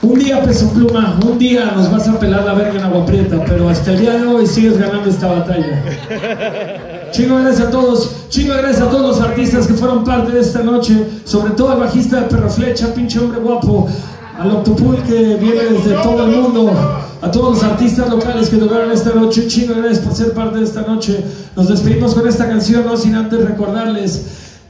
Un día, Peso Pluma, un día nos vas a pelar la verga en Agua Prieta, pero hasta el día de hoy sigues ganando esta batalla. Chingo gracias a todos, chingo gracias a todos los artistas que fueron parte de esta noche, sobre todo al bajista de Perro Flecha, pinche hombre guapo, al Octopool que viene desde todo el mundo, a todos los artistas locales que tocaron esta noche, chingo gracias por ser parte de esta noche. Nos despedimos con esta canción, no sin antes recordarles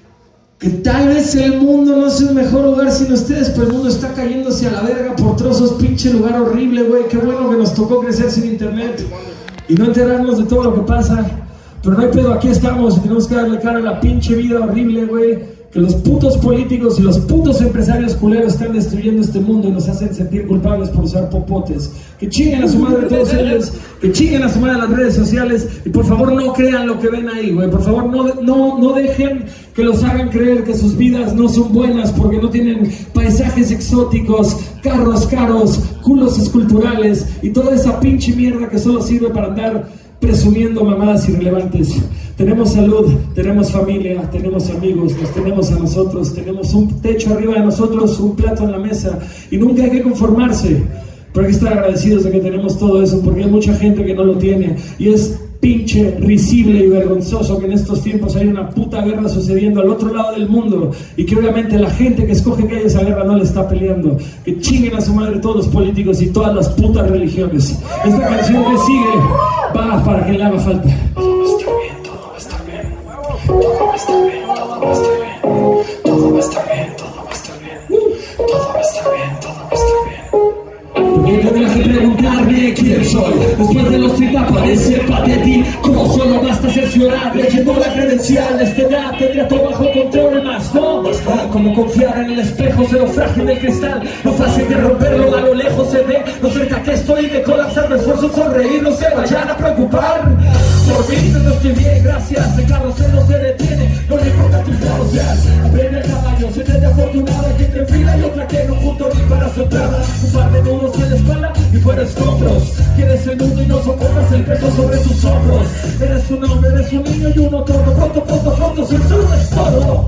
que tal vez el mundo no sea un mejor lugar sin ustedes, pero el mundo está cayéndose a la verga por trozos, pinche lugar horrible, güey. Qué bueno que nos tocó crecer sin internet y no enterarnos de todo lo que pasa. Pero no hay pedo, aquí estamos y tenemos que darle cara a la pinche vida horrible, güey. Que los putos políticos y los putos empresarios culeros están destruyendo este mundo y nos hacen sentir culpables por usar popotes. Que chinguen a su madre todos ellos, que chinguen a su madre las redes sociales y por favor no crean lo que ven ahí, güey. Por favor no dejen que los hagan creer que sus vidas no son buenas porque no tienen paisajes exóticos, carros caros, culos esculturales y toda esa pinche mierda que solo sirve para andar presumiendo mamadas irrelevantes. Tenemos salud, tenemos familia, tenemos amigos, nos tenemos a nosotros, tenemos un techo arriba de nosotros, un plato en la mesa y nunca hay que conformarse, pero hay que estar agradecidos de que tenemos todo eso porque hay mucha gente que no lo tiene y es pinche risible y vergonzoso que en estos tiempos hay una puta guerra sucediendo al otro lado del mundo y que obviamente la gente que escoge que haya esa guerra no le está peleando. Que chinguen a su madre todos los políticos y todas las putas religiones. Esta canción que sigue va para quien le haga falta. Todo va a estar bien, todo va a estar bien, todo va a estar bien, todo va a estar bien, todo va a estar bien, todo va a estar bien, todo va a estar bien, todo va a estar bien. Porque tendrás que preguntarme quién soy. Después de los 30 parece patético. Como solo basta cerciorar. Leyendo la credencial de esta edad tendría todo bajo control. Más no, como confiar en el espejo. Cero frágil del cristal. No fácil de romperlo, a lo lejos se ve. No cerca que estoy de colapsar. Me esfuerzo en sonreír, no se vayan a preocupar. Por mí no estoy bien, gracias. El carrocero no se detiene. No le importa tus náuseas. Aprende el caballo, se te afortunado. Que entre fila y otra que no junto ni para su entrada. Un par de nudos en la espalda y fuera escombros. Quieres el mundo y no soportas el peso sobre tus hombros. Eres un hombre, eres un niño y uno todo. Pronto, sin duda es todo.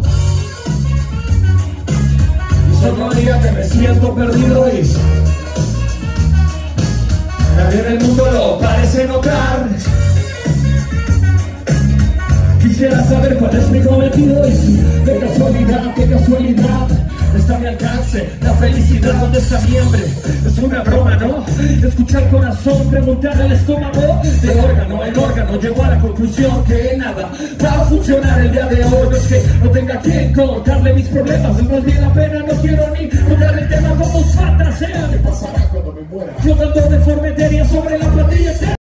Y solo diría que me siento perdido y nadie en el mundo lo parece notar. Quisiera saber cuál es mi cometido y si de casualidad está a mi alcance la felicidad. ¿Dónde está mi hambre? Es una broma, ¿no? Escuchar el corazón, preguntar al estómago de órgano en órgano. Llegó a la conclusión que nada va a funcionar el día de hoy. No es que no tenga quien contarle mis problemas, es más bien la pena. No quiero ni contar el tema como fantasía. ¿Qué pasará cuando me muera? Flotando de forma etérea sobre la plantilla.